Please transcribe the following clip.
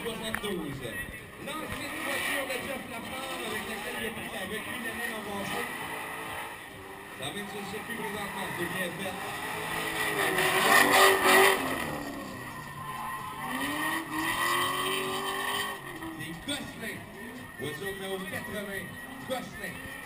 72. L'ancienne voiture de Jeff Lafleur avec laquelle il a pris la recul l'année l'an passé. Ça mène sur le circuit présentement, c'est bien fait. Les Gosselin, voiture numéro 80, Gosselin.